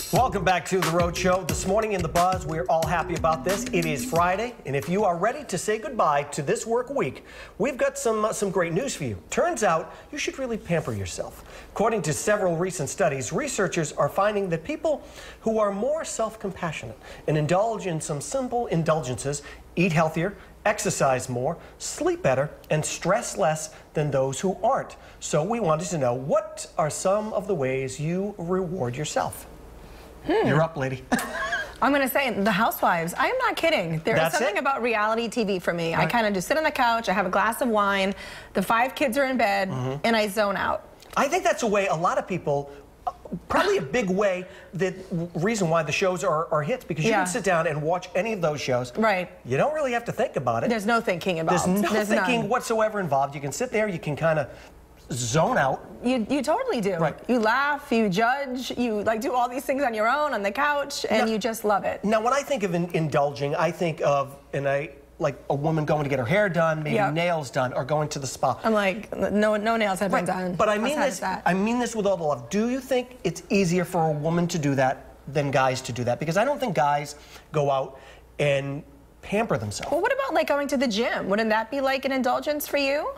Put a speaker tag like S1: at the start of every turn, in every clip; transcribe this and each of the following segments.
S1: Welcome back to the Rhode Show. This morning in the Buzz, we're all happy about this. It is Friday, and if you are ready to say goodbye to this work week, we've got some great news for you. Turns out you should really pamper yourself. According to several recent studies, researchers are finding that people who are more self-compassionate and indulge in some simple indulgences eat healthier, exercise more, sleep better, and stress less than those who aren't. So we wanted to know, what are some of the ways you reward yourself? You're up, lady.
S2: I'm going to say The Housewives. I am not kidding. There is something about reality TV for me. Right. I kind of just sit on the couch, I have a glass of wine, the 5 kids are in bed, and I zone out. I
S1: think that's a way a lot of people, probably a big way, the reason why the shows are hits, because you can sit down and watch any of those shows. Right. You don't really have to think about it.
S2: There's no thinking about it.
S1: There's no thinking whatsoever involved. You can sit there, you can kind of zone out.
S2: You totally do. Right. You laugh, you judge, you do all these things on your own on the couch, and you just love it.
S1: Now, when I think of indulging, I think of like a woman going to get her hair done, maybe nails done, or going to the spa.
S2: I'm like, no nails have been done.
S1: But I mean this with all the love. Do you think it's easier for a woman to do that than guys to do that? Because I don't think guys go out and pamper themselves.
S2: Well, what about like going to the gym? Wouldn't that be like an indulgence for you?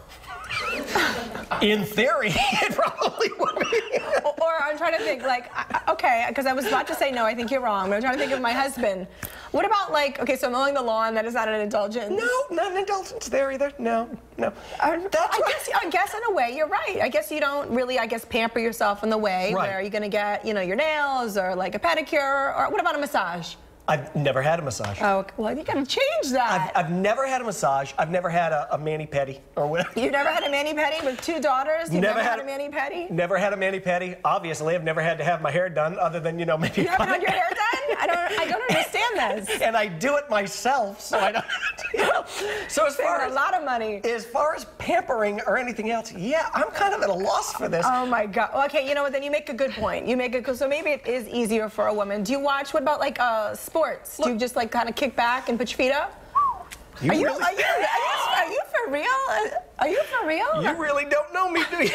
S1: In theory, it probably would be.
S2: Or I'm trying to think, like, okay, because I was about to say no, I think you're wrong, but I'm trying to think of my husband. What about, like, okay, so mowing the lawn, that is not an indulgence?
S1: No, not an indulgence there either. No.
S2: I guess in a way, you're right. I guess you don't really, pamper yourself in the way where you're going to get, your nails or, like, a pedicure, or what about a massage?
S1: I've never had a massage.
S2: Oh, well, you gotta change that.
S1: I've never had a massage. I've never had a mani-pedi or whatever.
S2: You've never had a mani-pedi with 2 daughters? You've never had a mani-pedi?
S1: Never had a mani-pedi. Obviously, I've never had to have my hair done, other than, maybe...
S2: You haven't had your hair done? I don't understand this.
S1: And I do it myself, so I don't... So as far as...
S2: a lot of money.
S1: As far as pampering or anything else, yeah, I'm kind of at a loss for this.
S2: Oh, my God. Okay, you know what? Then you make a good point. So maybe it is easier for a woman. Do you watch, what about, like, sports? Do you just kind of kick back and put your feet up? Are you for real? Are you for real?
S1: You really don't know me, do you?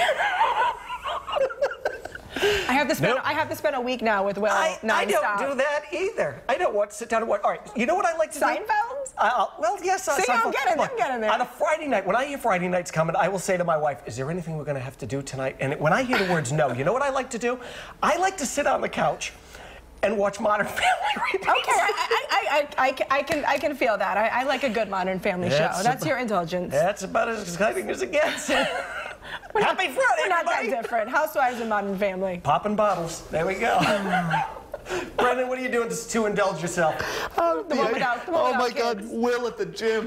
S2: I have to spend a week now with Will.
S1: I don't do that either. I don't want to sit down and watch. All right, you know what I like to do?
S2: Seinfeld?
S1: Well, yes.
S2: See, I'm getting there.
S1: On a Friday night, when I hear Friday night's coming, I will say to my wife, is there anything we're going to have to do tonight? And when I hear the words no, you know what I like to do? I like to sit on the couch and watch Modern Family repeats.
S2: Okay, I can feel that. I like a good Modern Family show. That's your indulgence.
S1: That's about as exciting as it gets. Happy Friday,
S2: we're not that different. Housewives and Modern Family.
S1: Popping bottles. There we go. Brendan, what are you doing to indulge yourself?
S3: Oh my God, Will at the gym.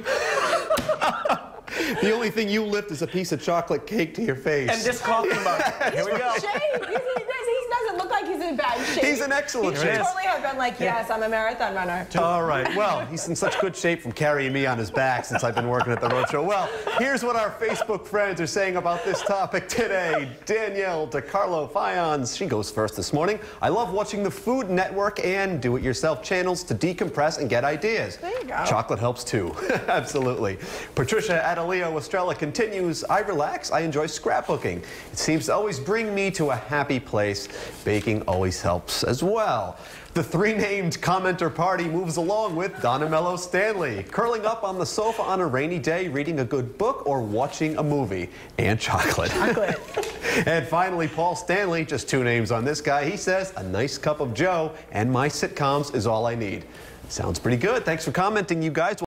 S3: The only thing you lift is a piece of chocolate cake to your face.
S1: And this coffee mug. Here we go.
S2: He doesn't look like he's in bad shape.
S3: He's in excellent shape.
S2: He totally have been like, yes, I'm a marathon runner.
S3: All right. Well, he's in such good shape from carrying me on his back since I've been working at the Rhode Show. Well, here's what our Facebook friends are saying about this topic today. Danielle DeCarlo Fions, she goes first this morning. I love watching the Food Network and do-it-yourself channels to decompress and get ideas.
S2: There you go.
S3: Chocolate helps too. Absolutely. Patricia Adelio Estrella continues, I relax, I enjoy scrapbooking. It seems to always bring me to a happy place. Baking always helps as well. The 3 named commenter party moves along with Donna Mello Stanley, curling up on the sofa on a rainy day, reading a good book or watching a movie. And chocolate. And finally, Paul Stanley, just 2 names on this guy. He says, a nice cup of Joe and my sitcoms is all I need. Sounds pretty good. Thanks for commenting, you guys.